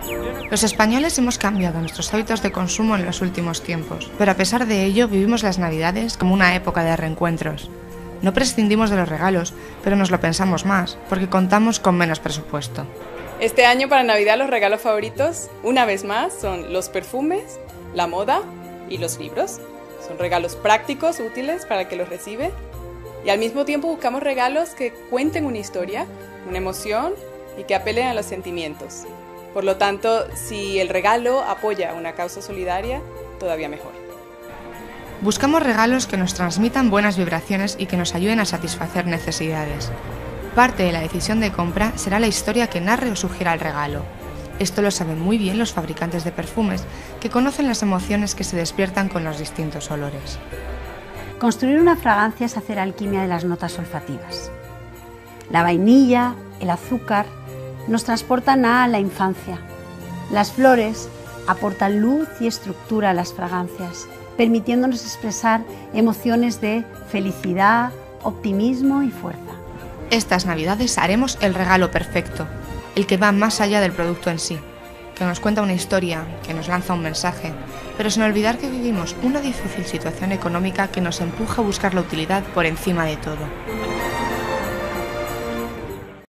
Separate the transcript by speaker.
Speaker 1: Los españoles hemos cambiado nuestros hábitos de consumo en los últimos tiempos, pero a pesar de ello vivimos las Navidades como una época de reencuentros. No prescindimos de los regalos, pero nos lo pensamos más, porque contamos con menos presupuesto.
Speaker 2: Este año para Navidad los regalos favoritos, una vez más, son los perfumes, la moda y los libros. Son regalos prácticos, útiles para el que los recibe. Y al mismo tiempo buscamos regalos que cuenten una historia, una emoción y que apelen a los sentimientos. Por lo tanto, si el regalo apoya una causa solidaria, todavía mejor.
Speaker 1: Buscamos regalos que nos transmitan buenas vibraciones y que nos ayuden a satisfacer necesidades. Parte de la decisión de compra será la historia que narre o sugiera el regalo. Esto lo saben muy bien los fabricantes de perfumes, que conocen las emociones que se despiertan con los distintos olores.
Speaker 3: Construir una fragancia es hacer alquimia de las notas olfativas. La vainilla, el azúcar, nos transportan a la infancia. Las flores aportan luz y estructura a las fragancias, permitiéndonos expresar emociones de felicidad, optimismo y fuerza.
Speaker 1: Estas Navidades haremos el regalo perfecto, el que va más allá del producto en sí, que nos cuenta una historia, que nos lanza un mensaje, pero sin olvidar que vivimos una difícil situación económica que nos empuja a buscar la utilidad por encima de todo.